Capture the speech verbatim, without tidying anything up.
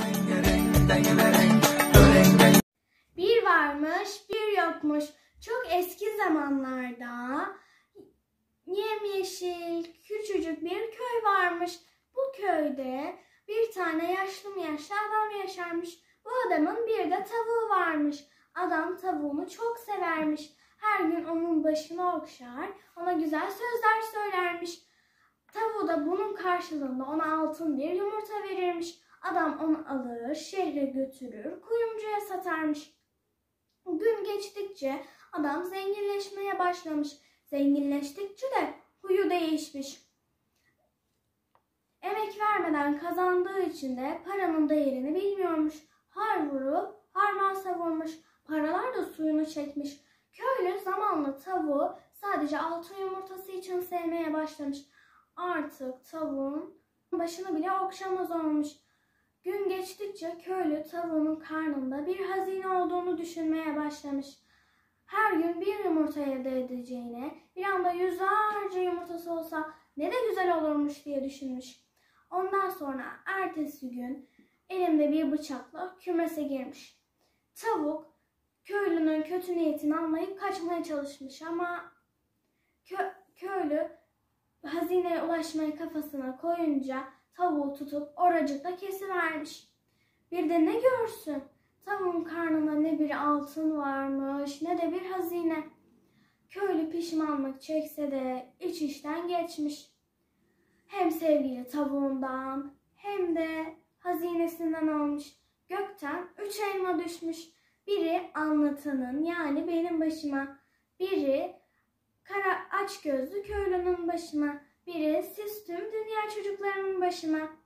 Bir varmış, bir yokmuş. Çok eski zamanlarda yemyeşil, küçücük bir köy varmış. Bu köyde bir tane yaşlı mı yaşlı adam yaşarmış. Bu adamın bir de tavuğu varmış. Adam tavuğunu çok severmiş. Her gün onun başını okşar, ona güzel sözler söylermiş. Tavuğu da bunun karşılığında ona altın bir yumurta verirmiş. Adam onu alır, şehre götürür, kuyumcuya satarmış. Gün geçtikçe adam zenginleşmeye başlamış. Zenginleştikçe de huyu değişmiş. Emek vermeden kazandığı için de paranın değerini bilmiyormuş. Har vurup harman savurmuş. Paralar da suyunu çekmiş. Köylü zamanla tavuğu sadece altın yumurtası için sevmeye başlamış. Artık tavuğun başını bile okşamaz olmuş. Gün geçtikçe köylü tavuğunun karnında bir hazine olduğunu düşünmeye başlamış. Her gün bir yumurta elde edeceğine, bir anda yüzlerce yumurtası olsa ne de güzel olurmuş diye düşünmüş. Ondan sonra ertesi gün elinde bir bıçakla kümese girmiş. Tavuk köylünün kötü niyetini anlayıp kaçmaya çalışmış ama kö köylü hazineye ulaşmayı kafasına koyunca tavuğu tutup oracıkta kesivermiş. Bir de ne görsün? Tavuğun karnında ne bir altın varmış ne de bir hazine. Köylü pişmanlık çekse de iç işten geçmiş. Hem sevgili tavuğundan hem de hazinesinden almış. Gökten üç elma düşmüş. Biri anlatanın yani benim başıma, biri kara aç gözlü köylünün başına, biri siz tüm dünya çocuklarının başına.